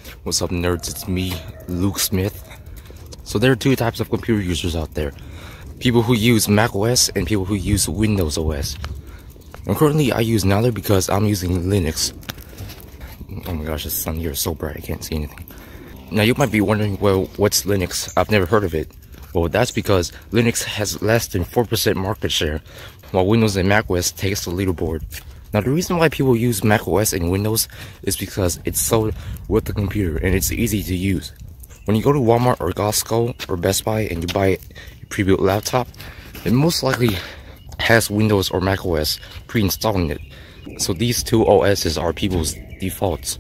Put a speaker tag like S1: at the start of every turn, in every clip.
S1: What's up, nerds? It's me, Luke Smith. So there are two types of computer users out there. People who use macOS and people who use Windows OS. And currently I use neither because I'm using Linux. Oh my gosh, the sun here is so bright I can't see anything. Now you might be wondering, well, what's Linux? I've never heard of it. Well, that's because Linux has less than 4% market share, while Windows and macOS takes the leaderboard. Now the reason why people use macOS and Windows is because it's sold with the computer and it's easy to use. When you go to Walmart or Costco or Best Buy and you buy a pre-built laptop, it most likely has Windows or macOS pre-installed in it. So these two OSs are people's defaults.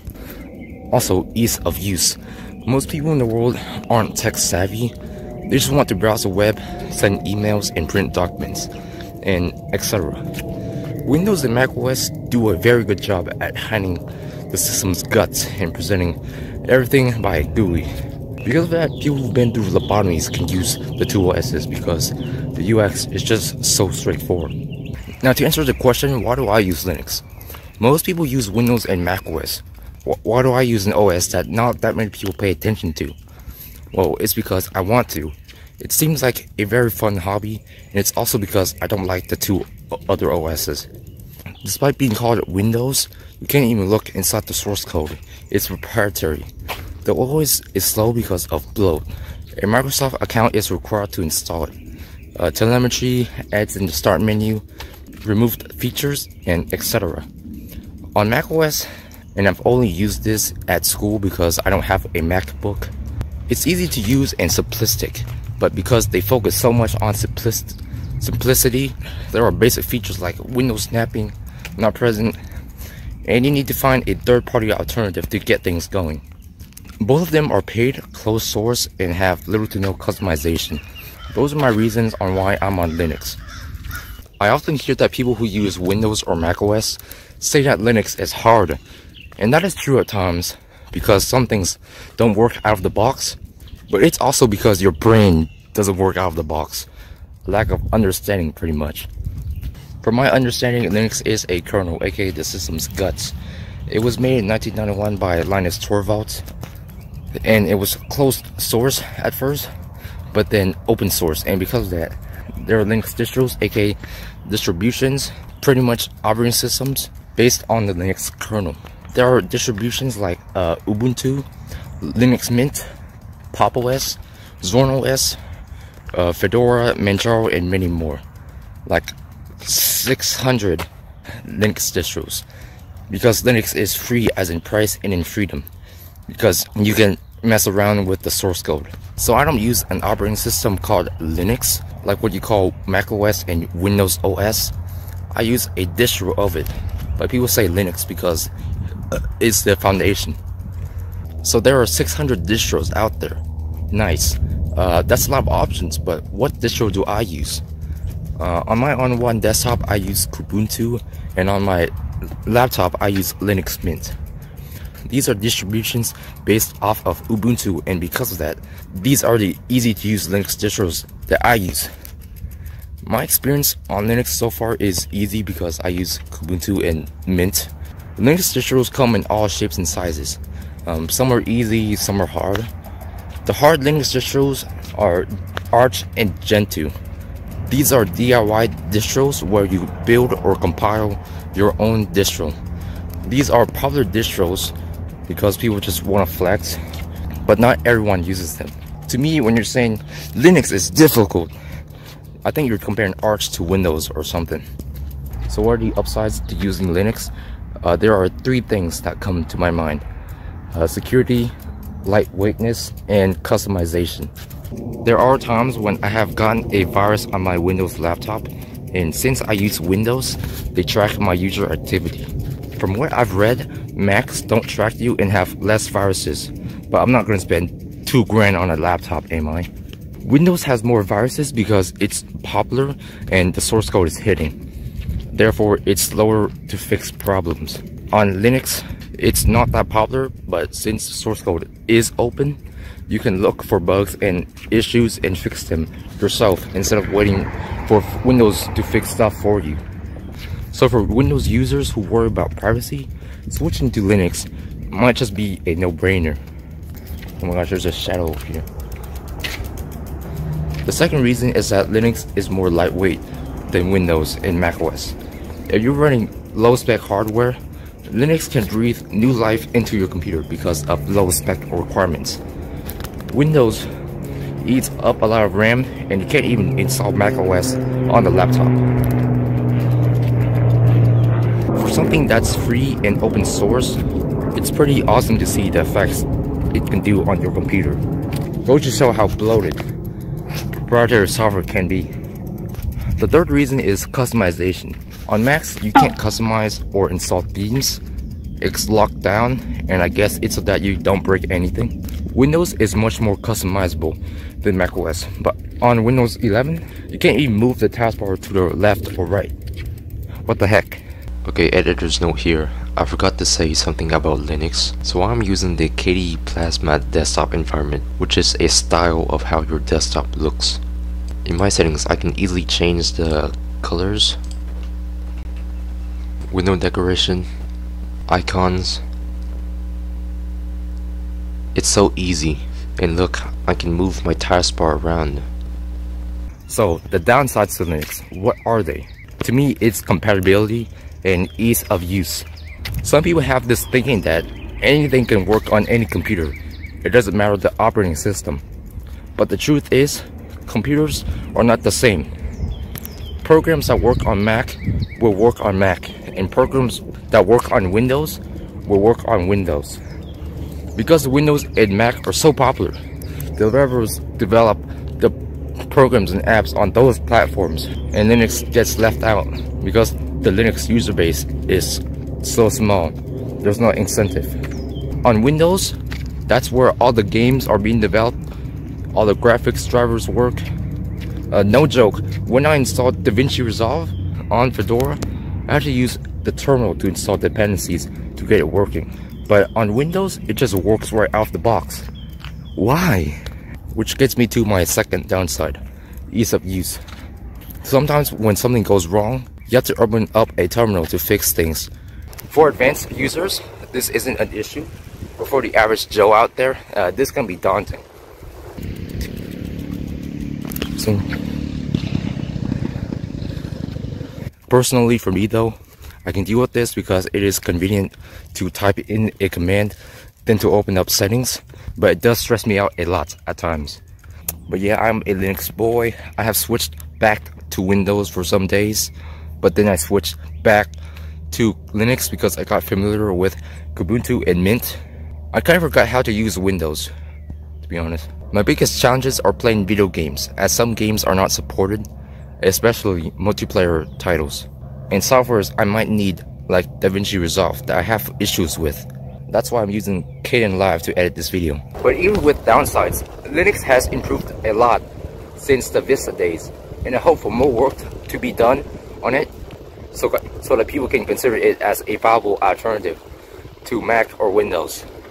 S1: Also, ease of use. Most people in the world aren't tech savvy. They just want to browse the web, send emails, and print documents, and etc. Windows and macOS do a very good job at hiding the system's guts and presenting everything by GUI. Because of that, people who've been through lobotomies can use the two OSs because the UX is just so straightforward. Now to answer the question, why do I use Linux? Most people use Windows and macOS. Why do I use an OS that not that many people pay attention to? Well, it's because I want to. It seems like a very fun hobby, and it's also because I don't like the two other OSs. Despite being called Windows, you can't even look inside the source code. It's proprietary. The OS is slow because of bloat. A Microsoft account is required to install it. Telemetry, ads in the start menu, removed features, and etc. On macOS, and I've only used this at school because I don't have a MacBook, it's easy to use and simplistic, but because they focus so much on simplicity, there are basic features like window snapping not present, and you need to find a third-party alternative to get things going. Both of them are paid, closed source, and have little to no customization. Those are my reasons on why I'm on Linux. I often hear that people who use Windows or macOS say that Linux is hard, and that is true at times because some things don't work out of the box, but it's also because your brain doesn't work out of the box. Lack of understanding, pretty much. From my understanding, Linux is a kernel, aka the system's guts. It was made in 1991 by Linus Torvalds, and it was closed source at first, but then open source, and because of that, there are Linux distros, aka distributions, pretty much operating systems based on the Linux kernel. There are distributions like Ubuntu, Linux Mint, Pop! OS, Zorn OS, Fedora, Manjaro, and many more. Like 600 Linux distros. Because Linux is free as in price and in freedom. Because you can mess around with the source code. So I don't use an operating system called Linux, like what you call macOS and Windows OS. I use a distro of it. But people say Linux because it's the foundation. So there are 600 distros out there. Nice. That's a lot of options, but what distro do I use? On my on-one desktop, I use Ubuntu, and on my laptop, I use Linux Mint. These are distributions based off of Ubuntu, and because of that, these are the easy-to-use Linux distros that I use. My experience on Linux so far is easy because I use Ubuntu and Mint. Linux distros come in all shapes and sizes. Some are easy, some are hard. The hard Linux distros are Arch and Gentoo. These are DIY distros where you build or compile your own distro. These are popular distros because people just want to flex, but not everyone uses them. To me, when you're saying Linux is difficult, I think you're comparing Arch to Windows or something. So what are the upsides to using Linux? There are three things that come to my mind. Security, lightweightness, and customization. There are times when I have gotten a virus on my Windows laptop, and since I use Windows, they track my user activity. From what I've read, Macs don't track you and have less viruses, but I'm not going to spend $2 grand on a laptop, am I? Windows has more viruses because it's popular and the source code is hidden. Therefore, it's slower to fix problems. On Linux, it's not that popular, but since the source code is open, you can look for bugs and issues and fix them yourself instead of waiting for Windows to fix stuff for you. So for Windows users who worry about privacy, switching to Linux might just be a no-brainer. Oh my gosh, there's a shadow over here. The second reason is that Linux is more lightweight than Windows and macOS. If you're running low-spec hardware, Linux can breathe new life into your computer because of low-spec requirements. Windows eats up a lot of RAM, and you can't even install macOS on the laptop. For something that's free and open source, it's pretty awesome to see the effects it can do on your computer. Goes to show how bloated proprietary software can be. The third reason is customization. On Macs, you can't customize or install themes. It's locked down, and I guess it's so that you don't break anything. Windows is much more customizable than macOS, but on Windows 11, you can't even move the taskbar to the left or right. What the heck?
S2: Okay, editor's note here. I forgot to say something about Linux. So I'm using the KDE Plasma desktop environment, which is a style of how your desktop looks. In my settings, I can easily change the colors, window decoration, icons. It's so easy, and look, I can move my taskbar around.
S1: So the downsides to Linux, what are they? To me, it's compatibility and ease of use. Some people have this thinking that anything can work on any computer. It doesn't matter the operating system. But the truth is, computers are not the same. Programs that work on Mac will work on Mac, and programs that work on Windows will work on Windows. Because Windows and Mac are so popular, developers develop the programs and apps on those platforms, and Linux gets left out because the Linux user base is so small. There's no incentive. On Windows, that's where all the games are being developed, all the graphics drivers work. No joke, when I installed DaVinci Resolve on Fedora, I had to use the terminal to install dependencies to get it working. But on Windows, it just works right out the box. Why? Which gets me to my second downside, ease of use. Sometimes when something goes wrong, you have to open up a terminal to fix things. For advanced users, this isn't an issue, but for the average Joe out there, this can be daunting. So, personally for me though, I can deal with this because it is convenient to type in a command than to open up settings, but it does stress me out a lot at times. But yeah, I'm a Linux boy. I have switched back to Windows for some days, but then I switched back to Linux because I got familiar with Ubuntu and Mint. I kind of forgot how to use Windows, to be honest. My biggest challenges are playing video games, as some games are not supported, especially multiplayer titles, and softwares I might need like DaVinci Resolve that I have issues with. That's why I'm using Kdenlive to edit this video. But even with downsides, Linux has improved a lot since the Vista days, and I hope for more work to be done on it so that people can consider it as a viable alternative to Mac or Windows.